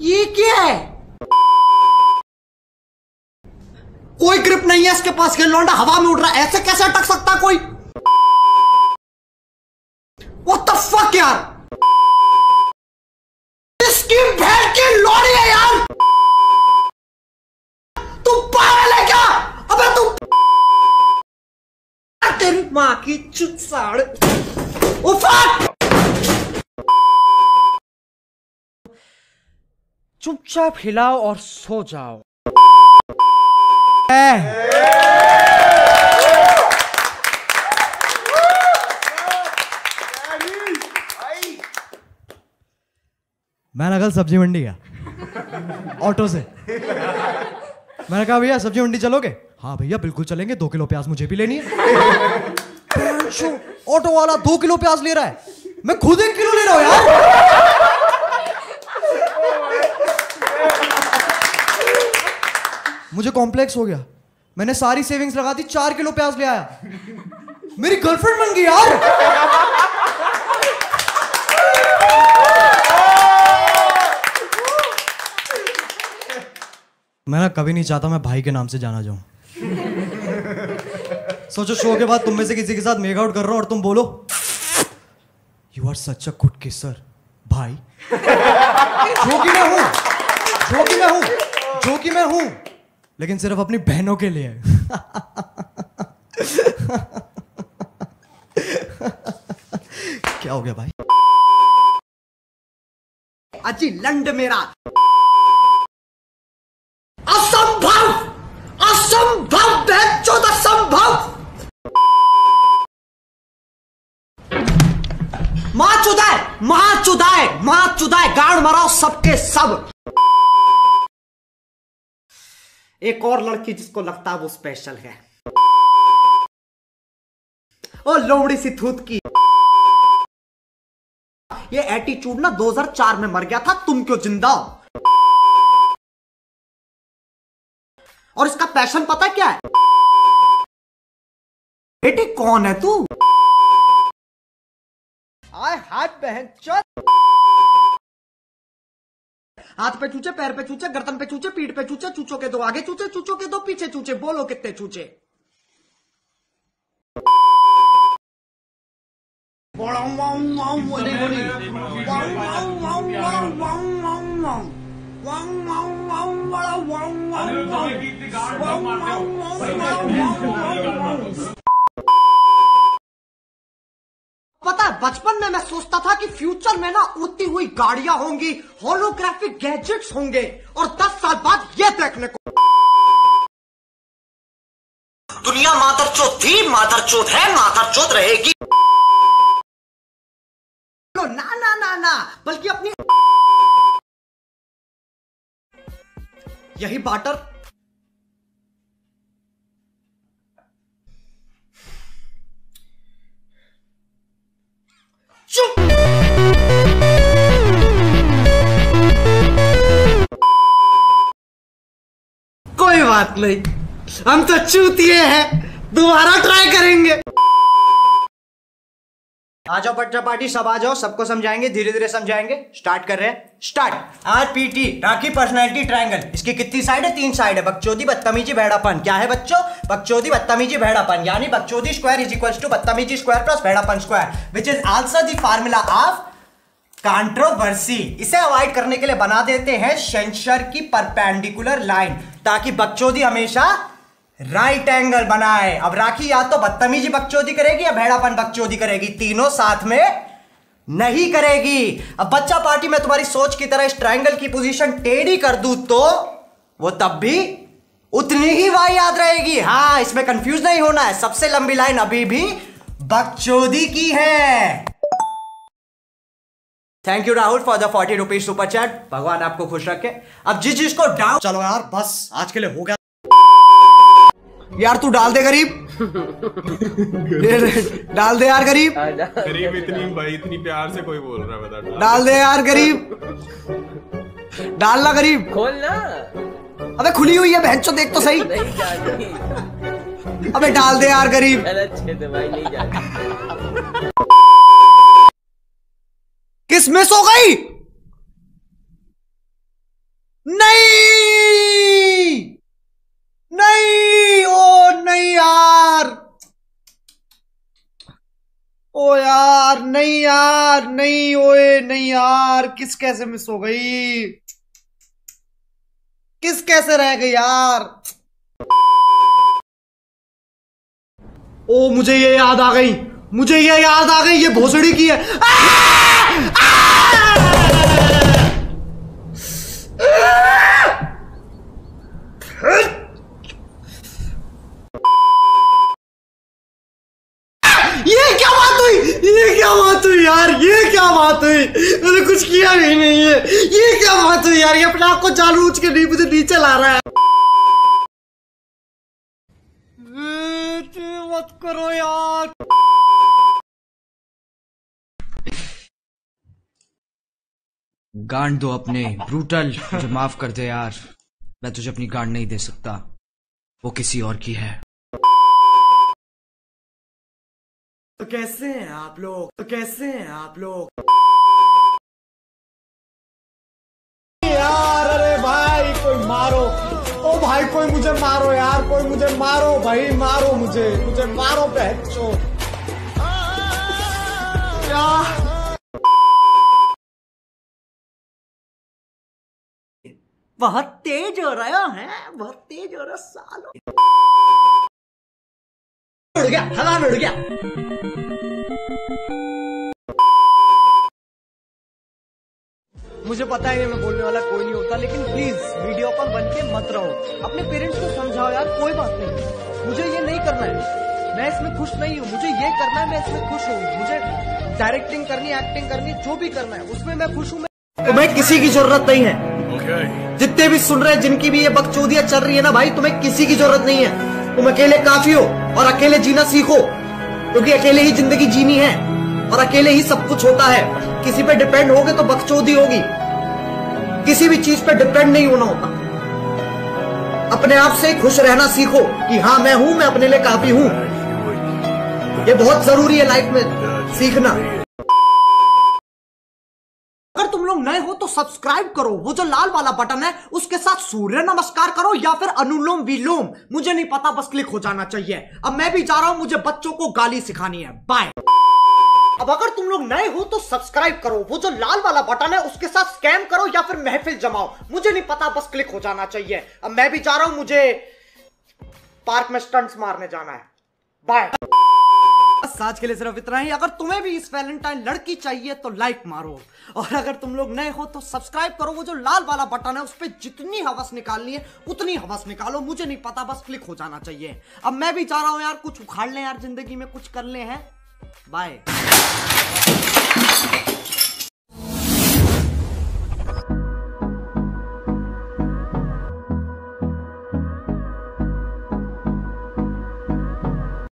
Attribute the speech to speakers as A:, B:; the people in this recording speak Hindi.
A: ये क्या है? कोई ग्रिप नहीं है इसके पास, ये लौंडा हवा में उड़ रहा है, ऐसे कैसे अटक सकता कोई? What the fuck यार, इसकी बहन की लौड़ी है यार। तू पागल है क्या? अबे तू तेरी माँ की चुत साड़। चुपचाप हिलाओ और सो जाओ।
B: मैं ना कल सब्जी मंडी गया ऑटो से। मैंने कहा भैया सब्जी मंडी चलोगे? हाँ भैया बिल्कुल चलेंगे, 2 किलो प्याज मुझे भी लेनी है। ऑटो वाला 2 किलो प्याज ले रहा है, मैं खुद 1 किलो ले रहा हूं यार। मुझे कॉम्प्लेक्स हो गया, मैंने सारी सेविंग्स लगा दी, 4 किलो प्याज ले आया। मेरी गर्लफ्रेंड बन गई यार। मैं कभी नहीं चाहता मैं भाई के नाम से जाना जाऊं। सोचो शो के बाद तुम में से किसी के साथ मेक आउट कर रहा हूं और तुम बोलो you are such a good kisser भाई। जो कि मैं हूं, लेकिन सिर्फ अपनी बहनों के लिए। क्या हो गया भाई?
A: अजी लंड मेरा असंभव, असंभव बेचोद असंभव। मां चुदाए, मां चुदाए, मां चुदाए, गाड़ मराओ सबके सब। एक और लड़की जिसको लगता है वो स्पेशल है, ओ लोमड़ी सी थूत की। ये एटीट्यूड ना 2004 में मर गया था, तुम क्यों जिंदा हो? और इसका पैशन पता क्या है? बेटी कौन है तू? आए हाथ बहन चोद। हाथ पे चूचे, पैर पे चूचे, गर्दन पे चूचे, पीठ पे चूचे, चूचों के 2 आगे चूचे, चूचों के 2 पीछे चूचे। बोलो कितने चूचे? पता है बचपन में मैं सोचता था कि फ्यूचर में ना उड़ती हुई गाड़ियां होंगी, होलोग्राफिक गैजेट्स होंगे, और 10 साल बाद ये देखने को। दुनिया मादरचोद थी, मादरचोद है, मादरचोद रहेगी। ना ना ना ना, बल्कि अपनी यही बाटर चुप। कोई बात नहीं, हम तो चूतिए हैं, दोबारा ट्राई करेंगे। आ जाओ बच्चा पार्टी, सब आ जाओ, सबको समझाएंगे, धीरे धीरे समझाएंगे। स्टार्ट कर रहे हैं, start. RPT, Rakhi personality triangle. इसकी कितनी साइड है? 3 साइड है। बकचोदी, बदतमीजी, भेड़ापन। क्या है बच्चों? बकचोदी, बदतमीजी, भेड़ापन। यानी बकचोदी स्क्वायर इज इक्वल टू बदतमीजी स्क्वायर प्लस भेड़ापन square, which is also the formula of controversy. इसे अवॉइड करने के लिए बना देते हैं सेंसर की परपेंडिकुलर लाइन, ताकि बकचोदी हमेशा राइट एंगल बनाए। अब राखी या तो बदतमीजी बकचोदी करेगी या भेड़ापन बकचोदी करेगी, तीनों साथ में नहीं करेगी। अब बच्चा पार्टी में तुम्हारी सोच की तरह इस ट्रायंगल की पोजीशन टेढ़ी कर दूं तो वो तब भी उतनी ही वाई याद रहेगी। हाँ, इसमें कंफ्यूज नहीं होना है, सबसे लंबी लाइन अभी भी बकचोदी की है। Thank you Rahul for the 40 rupees super chat, भगवान आपको खुश रखे। अब जिस जिसको डाउट, चलो यार बस आज के लिए हो गया यार, तू डाल दे गरीब। डाल दे यार गरीब।
C: गरीब इतनी भाई, इतनी प्यार से कोई बोल रहा है, बता।
A: डाल दे यार गरीब, डालना गरीब।
D: खोल ना।
A: अबे खुली हुई है बहनचोद, देख तो सही।
D: नहीं जाती।
A: अबे डाल दे यार गरीब।
D: अच्छे तो भाई नहीं जाती।
A: किस मिस हो गई? नहीं नहीं, ओ नहीं यार, ओ यार नहीं यार, नहीं ओए नहीं यार, किस कैसे मिस हो गई, किस कैसे रह गई यार। ओ मुझे ये याद आ गई, मुझे ये याद आ गई, ये भोसड़ी की है। ये क्या बात हुई, ये क्या बात हुई यार, ये क्या बात हुई, मैंने कुछ किया भी नहीं है, ये क्या बात हुई यार, ये अपने आप को जानबूझ के नहीं मुझे नीचे ला रहा है। मत करो यार। गांड दो अपने ब्रूटल, मुझे माफ कर दे यार, मैं तुझे अपनी गांड नहीं दे सकता, वो किसी और की है। तो कैसे हैं आप लोग, तो कैसे हैं आप लोग यार। अरे भाई कोई मारो, ओ भाई कोई मुझे मारो यार, कोई मुझे मारो भाई, मारो मुझे, मुझे मारो बहनचो यार। बहुत तेज हो रहा है, बहुत तेज हो रहा सालो। उड़ गया, हवा में उड़ गया। मुझे पता है मैं बोलने वाला कोई नहीं होता, लेकिन प्लीज वीडियो पर बन के मत रहो, अपने पेरेंट्स को समझाओ यार, कोई बात नहीं, मुझे ये नहीं करना है, मैं इसमें खुश नहीं हूँ, मुझे ये करना है, मैं इसमें खुश हूँ, मुझे डायरेक्टिंग करनी, एक्टिंग करनी, जो भी करना है उसमें मैं खुश हूँ। तुम्हें किसी की जरूरत नहीं है, जितने भी सुन रहे हैं, जिनकी भी ये बकचोदियां चल रही है ना भाई, तुम्हें किसी की जरूरत नहीं है, तुम अकेले काफी हो और अकेले जीना सीखो, क्योंकि अकेले ही जिंदगी जीनी है और अकेले ही सब कुछ होता है। किसी पे डिपेंड होगे तो बकचोदी होगी, किसी भी चीज पे डिपेंड नहीं होना होता। अपने आप से खुश रहना सीखो कि हाँ मैं हूं, मैं अपने लिए काफी हूं, ये बहुत जरूरी है लाइफ में सीखना। अगर तुम लोग नए हो तो सब्सक्राइब करो, वो जो लाल वाला बटन है उसके साथ सूर्य नमस्कार करो या फिर अनुलोम विलोम, मुझे नहीं पता, बस क्लिक हो जाना चाहिए। अब मैं भी जा रहा हूं, मुझे बच्चों को गाली सिखानी है, बाय। अब अगर तुम लोग नए हो तो सब्सक्राइब करो, वो जो लाल वाला बटन है उसके साथ स्कैम करो या फिर महफिल जमाओ, मुझे नहीं पता, बस क्लिक हो जाना चाहिए। अब मैं भी जा रहा हूं, मुझे पार्क में स्टंट्स मारने जाना है, बाय। बस आज के लिए सिर्फ इतना ही। अगर तुम्हें भी इस वैलेंटाइन लड़की चाहिए तो लाइक मारो, और अगर तुम लोग नए हो तो सब्सक्राइब करो, वो जो लाल वाला बटन है उस पर जितनी हवस निकालनी है उतनी हवस निकालो, मुझे नहीं पता, बस क्लिक हो जाना चाहिए। अब मैं भी जा रहा हूं यार, कुछ उखाड़ लें यार, जिंदगी में कुछ कर ले हैं, बाय।